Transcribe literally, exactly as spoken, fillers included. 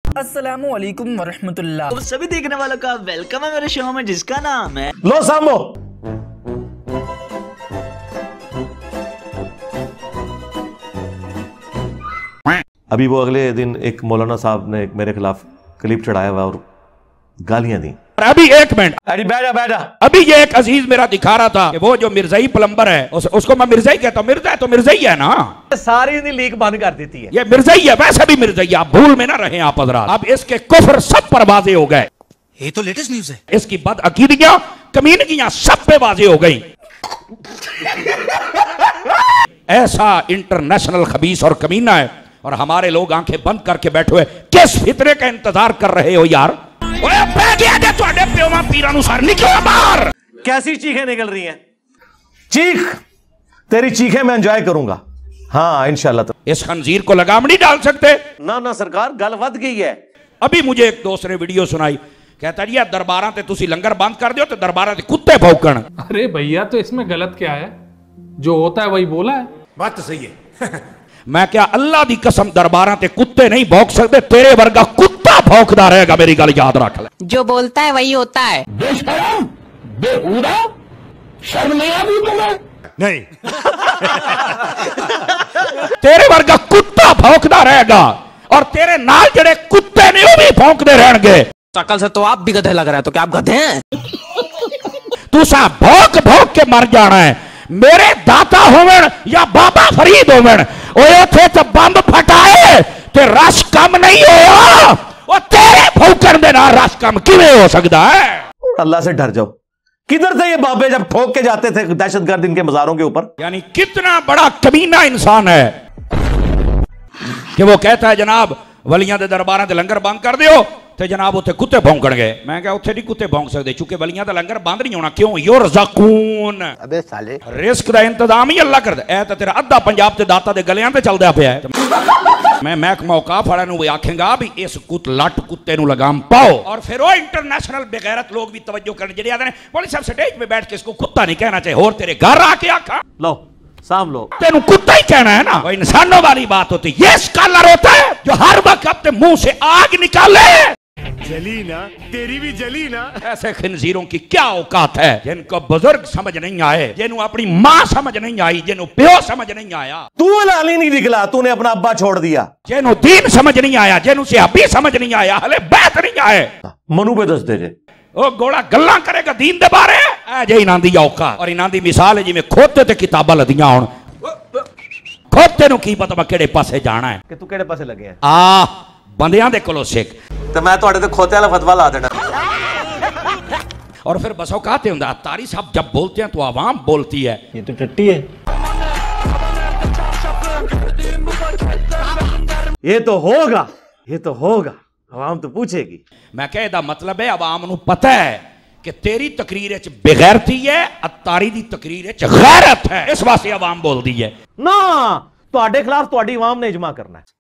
अस्सलामु अलैकुम वरहमतुल्लाह। तो सभी देखने वालों का वेलकम है मेरे शो में जिसका नाम है लो सामो। अभी वो अगले दिन एक मौलाना साहब ने एक मेरे खिलाफ क्लिप चढ़ाया हुआ और गालियां दी। अभी एक मिनट, अरे बैठा बैठा अभी ये एक अजीज मेरा दिखा रहा था कि वो जो मिर्जाई प्लम्बर है उस, उसको मैं मिर्जाई कहता हूँ। मिर्जा है तो मिर्जाई है ना, सारी लीक बंद कर देती है। ये मिर्जाई है, वैसे भी मिर्जाई है, आप भूल में ना रहे आप हजरात। अब इसके कुफ्र सब पर वाजे हो गए। ये तो लेटेस्ट न्यूज है। इसकी बदअकीदगियां कमीनगियां सब पे वाजे हो गई। ऐसा इंटरनेशनल खबीस और कमीना है और हमारे लोग आंखें बंद करके बैठे हुए किस फितरे का इंतजार कर रहे हो यार। कैसी चीखें निकल रही हैं? चीख, तेरी चीखें मैं एंजॉय करूंगा। हाँ इंशाल्लाह। तो इस खंजीर को लगाम नहीं डाल सकते ना ना सरकार, गल वध गई है। अभी मुझे एक दोस्त ने वीडियो सुनाई, कहता जी दरबारा ते तुसी लंगर बंद कर दियो तो दरबारा ते कुत्ते भौंकण। अरे भैया तो इसमें गलत क्या है, जो होता है वही बोला है। बात तो सही है। मैं क्या अल्लाह दी कसम दरबारा ते कुत्ते नहीं भौंक सकते, तेरे वर्गा कुत्ता भौंकदा रहेगा, मेरी गल याद रख ले। जो बोलता है वही होता है। बेशरम, बेहुदा, शर्म नहीं आती तुम्हें? नहीं। तेरे वर्गा कुत्ता भौंकदा रहेगा और तेरे नाल जड़े कुत्ते ने वो भी भौंकदे रहेंगे। शकल से तो आप भी गधे लग रहे हैं, तो क्या आप गधे हैं? तू सा भौंक भौंक के मर जाना है। मेरे दाता होवन या बाबा फरीद होवन ओए थे तो बंब फटाए ते रश कम नहीं होया, और तेरे भौंकण दे ना रश कम किवें हो सकता है? अल्लाह से डर जाओ। किधर थे ये बाबे जब ठोक के जाते थे दहशतगर्द इनके मजारों के ऊपर? यानी कितना बड़ा कमीना इंसान है कि वो कहता है जनाब वलियां दे दरबारां ते लंगर बंद कर दियो ते जनाब उत्थे कुत्ते भौंकण गए। मैं क्या उत्थे नहीं कुत्ते भौंक सकते, चूंकि वलियां दा लंगर बंद नहीं होना। क्यों? युरज़क़ून, अबे साले रिस्क दा इंतजाम ही अल्लाह करदा। ए ते तेरा अद्धा पंजाब ते दाता दे गलियां ते चलदा पिया है। मैं महकमा औकाफ वाले नूं भी आखेंगा भी इस कुत लट कुत्ते नूं लगाम पाओ। और फिर वो इंटरनेशनल बेगैरत लोग भी तवज्जो करन जेडे आदे ने बोले सब स्टेज पे बैठ के इसको कुत्ता नहीं कहना चाहिए, और तेरे घर आके आखा लो साम लो तेनू कुत्ता ही कहना है ना। वो इंसानों वाली बात होती है। ये स्कॉलर होता है जो हर वक्त अपने मुंह से आग निकाले। जली ना, तेरी भी जली ना। ऐसे खिंजीरों की क्या औकात है जिनको बुजुर्ग समझ नहीं आए, जिन्हों अपनी माँ समझ नहीं आई, जिन्हों प्यो समझ नहीं आया। तू लाली नहीं निकला, तूने अपना अब्बा छोड़ दिया। जिन्हों दीन समझ नहीं आया, जिन्हों से अभी समझ नहीं आया, हले बैत नहीं आए। मनु पे दस दे जे ओ गोड़ा गल्ला करेगा दीन दे बारे ऐ जे इनां दी औकात। और इनां दी मिसाल है जिवें खोते ते किताबां लदियां होण। खोते नूं की पता मैं केड़े पासे जाना है कि तू केड़े पासे लगे है। आ बंदियां दे कोलों सिख तो मैं तुहाडे ते खोते वाला फतवा ला देना। और फिर बसों कहते हुंदा तारी साहब जब बोलते हैं तो आवाम बोलती है। ये तो टट्टी है। ये तो होगा, ये तो होगा, आवाम तो पूछेगी। मैं क्या इहदा मतलब है आवाम नूं पता है कि तेरी तकरीर च बेगैरती है, अतारी दी तकरीर च गैरत है, इस वास्ते आवाम बोलदी है। ना तुहाडे खिलाफ तुहाडी आवाम ने इजमा करना है।